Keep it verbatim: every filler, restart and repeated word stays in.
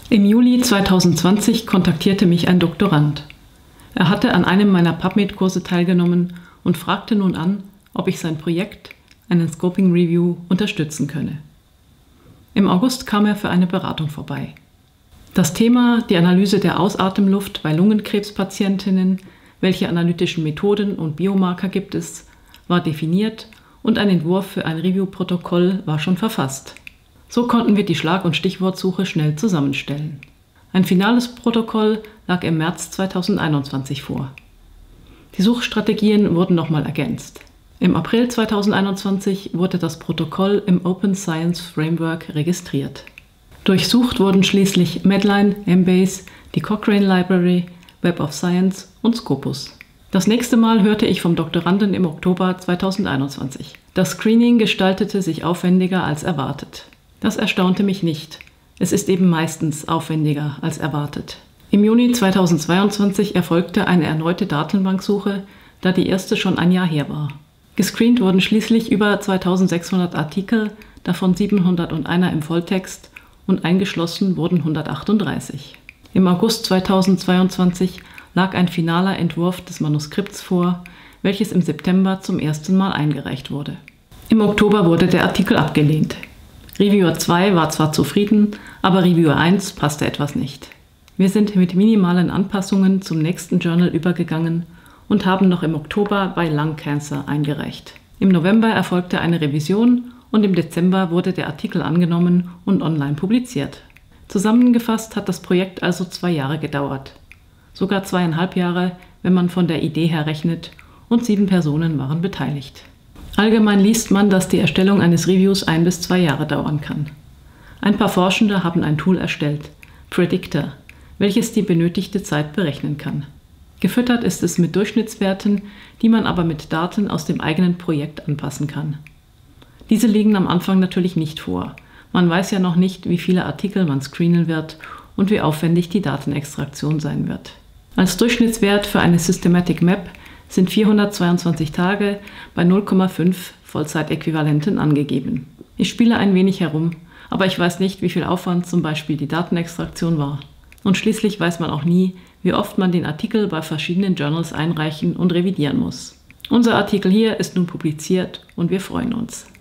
Im Juli zweitausendzwanzig kontaktierte mich ein Doktorand. Er hatte an einem meiner PubMed-Kurse teilgenommen und fragte nun an, ob ich sein Projekt, einen Scoping Review, unterstützen könne. Im August kam er für eine Beratung vorbei. Das Thema, die Analyse der Ausatemluft bei Lungenkrebspatientinnen, welche analytischen Methoden und Biomarker gibt es, war definiert und ein Entwurf für ein Review-Protokoll war schon verfasst. So konnten wir die Schlag- und Stichwortsuche schnell zusammenstellen. Ein finales Protokoll lag im März zweitausendeinundzwanzig vor. Die Suchstrategien wurden nochmal ergänzt. Im April zweitausendeinundzwanzig wurde das Protokoll im Open Science Framework registriert. Durchsucht wurden schließlich Medline, Embase, die Cochrane Library, Web of Science und Scopus. Das nächste Mal hörte ich vom Doktoranden im Oktober zweitausendeinundzwanzig. Das Screening gestaltete sich aufwendiger als erwartet. Das erstaunte mich nicht. Es ist eben meistens aufwendiger als erwartet. Im Juni zweitausendzweiundzwanzig erfolgte eine erneute Datenbanksuche, da die erste schon ein Jahr her war. Gescreent wurden schließlich über zweitausendsechshundert Artikel, davon siebenhunderteins im Volltext, und eingeschlossen wurden hundertachtunddreißig. Im August zweitausendzweiundzwanzig lag ein finaler Entwurf des Manuskripts vor, welches im September zum ersten Mal eingereicht wurde. Im Oktober wurde der Artikel abgelehnt. Reviewer zwei war zwar zufrieden, aber Reviewer eins passte etwas nicht. Wir sind mit minimalen Anpassungen zum nächsten Journal übergegangen und haben noch im Oktober bei Lung Cancer eingereicht. Im November erfolgte eine Revision und im Dezember wurde der Artikel angenommen und online publiziert. Zusammengefasst hat das Projekt also zwei Jahre gedauert. Sogar zweieinhalb Jahre, wenn man von der Idee her rechnet, und sieben Personen waren beteiligt. Allgemein liest man, dass die Erstellung eines Reviews ein bis zwei Jahre dauern kann. Ein paar Forschende haben ein Tool erstellt, Predictor, welches die benötigte Zeit berechnen kann. Gefüttert ist es mit Durchschnittswerten, die man aber mit Daten aus dem eigenen Projekt anpassen kann. Diese liegen am Anfang natürlich nicht vor. Man weiß ja noch nicht, wie viele Artikel man screenen wird und wie aufwendig die Datenextraktion sein wird. Als Durchschnittswert für eine Systematic Map sind vierhundertzweiundzwanzig Tage bei null Komma fünf Vollzeitäquivalenten angegeben. Ich spiele ein wenig herum, aber ich weiß nicht, wie viel Aufwand zum Beispiel die Datenextraktion war. Und schließlich weiß man auch nie, wie oft man den Artikel bei verschiedenen Journals einreichen und revidieren muss. Unser Artikel hier ist nun publiziert und wir freuen uns.